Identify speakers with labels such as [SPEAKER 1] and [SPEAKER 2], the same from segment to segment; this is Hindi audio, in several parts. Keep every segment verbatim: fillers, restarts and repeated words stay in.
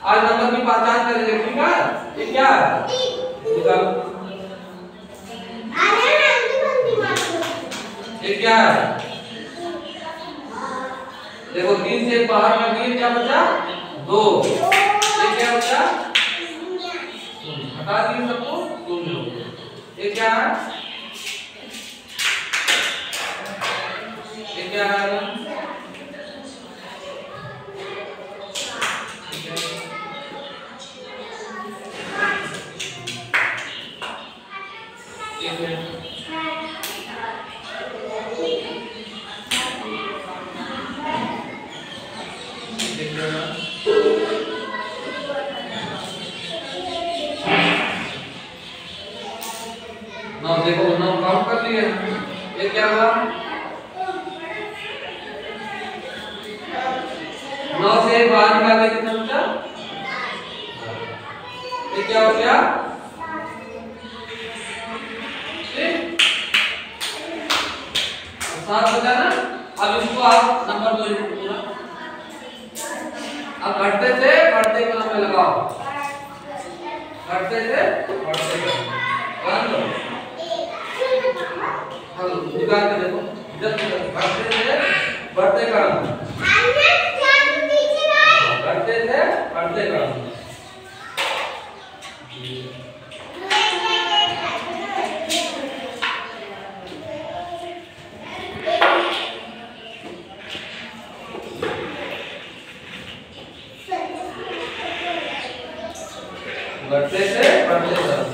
[SPEAKER 1] आज नंबर की पहचान करेंगे, ठीक है? ये क्या है? निकालो। ये क्या है? देखो तीन से बाहर का तीन क्या बचा? दो। ये क्या बचा? हटा दिए सबको, शून्य हो गया। ये क्या है? ये क्या है? नौ, देखो नौ काउंट कर लिए। ये क्या हुआ? नौ से बाहर निकाले कितना बचा? ये क्या हो गया? सात बचा ना। अब इसको आप नंबर दो पूरा, अब घटते से बढ़ते क्रम में लगाओ, घटते से बढ़ते क्रम हेलो निकाल के देखो, जब घटते से बढ़ते क्रम, घटते से बढ़ते क्रम। बढ़ते से बढ़ते क्रम।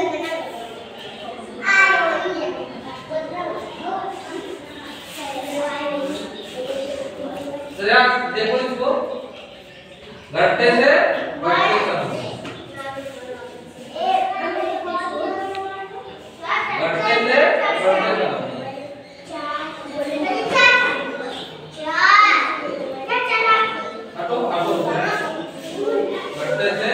[SPEAKER 1] देखो इसको, घटते से बढ़ते क्रम, घटते से बढ़ते क्रम। हटो हटो, घटते से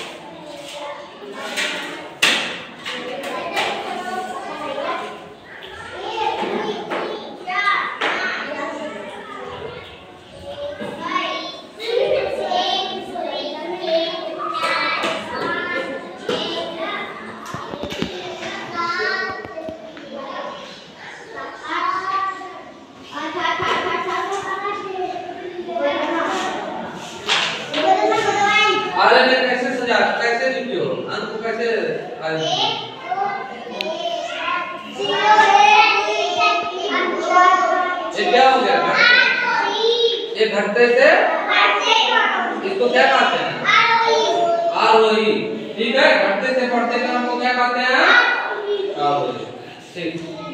[SPEAKER 1] आरे में कैसे सजा, कैसे लिखते हो अंक कैसे? ये क्या हो गया? ये घटते से, इसको क्या कहते हैं? आरोही। ठीक है, घटते से बढ़ते क्रम को क्या कहते हैं? आरोही। ठीक।